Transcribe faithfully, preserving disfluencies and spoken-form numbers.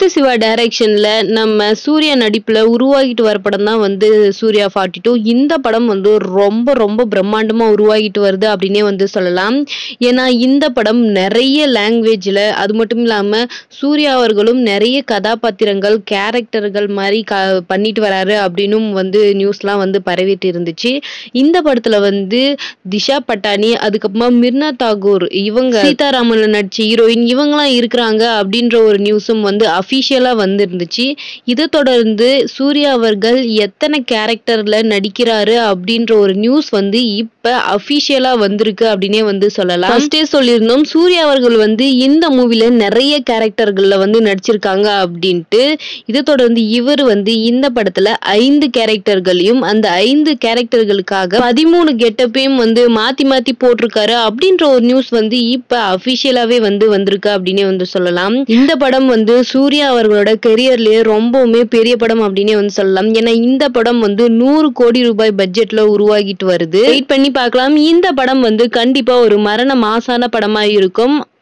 கார்த்தி சிவா டைரக்ஷன்ல நம்ம சூர்யா நடிப்புல உருவாகிட்டு வர படம் தான் வந்து சூர்யா ஃபார்ட்டி டூ. இந்த படம் வந்து ரொம்ப ரொம்ப பிரம்மாண்டமா உருவாகிட்டு வருது அப்படின்னே வந்து சொல்லலாம். ஏன்னா இந்த படம் நிறைய லாங்குவேஜ்ல, அது மட்டும் இல்லாம சூர்யா அவர்களும் நிறைய கதாபாத்திரங்கள் கேரக்டர்கள் மாதிரி க பண்ணிட்டு வராரு அப்படின்னும் வந்து நியூஸ்லாம் வந்து பரவிட்டு இருந்துச்சு. இந்த படத்துல வந்து திஷா பட்டானி, அதுக்கப்புறமா மிர்னா தாகூர், இவங்க சீதாராமன்ல நடிச்ச ஹீரோயின் இவங்கலாம் இருக்கிறாங்க அப்படின்ற ஒரு நியூஸும் வந்து அஃபிஷியலா வந்திருந்துச்சு. இதை தொடர்ந்து சூர்யா அவர்கள் எத்தனை கேரக்டர்ல நடிக்கிறாரு அப்படின்ற ஒரு நியூஸ் வந்து இப்ப அஃபிஷியலா வந்திருக்கு அப்படின்னே வந்து சொல்லலாம். ஃபர்ஸ்டே சொல்லியிருந்தோம் சூர்யா அவர்கள் வந்து இந்த மூவில நிறைய கேரக்டர்கள்ல வந்து நடிச்சிருக்காங்க அப்படின்ட்டு. இதை தொடர்ந்து இவர் வந்து இந்த படத்துல ஐந்து கேரக்டர்களையும் அந்த ஐந்து கேரக்டர்களுக்காக பதிமூணு கெட்டப்பையும் வந்து மாத்தி மாத்தி போட்டிருக்காரு அப்படின்ற ஒரு நியூஸ் வந்து இப்ப அஃபிஷியலாவே வந்து வந்திருக்கு அப்படின்னே வந்து சொல்லலாம். இந்த படம் வந்து சூர்யா அவர்களோட கெரியர்லயே ரொம்பவுமே பெரிய படம் அப்படின்னே வந்து சொல்லலாம். ஏன்னா இந்த படம் வந்து நூறு கோடி ரூபாய் பட்ஜெட்ல உருவாகிட்டு வருது. வெயிட் பண்ணி பார்க்கலாம். இந்த படம் வந்து கண்டிப்பா ஒரு மரண மாசான படமா இருக்கும்.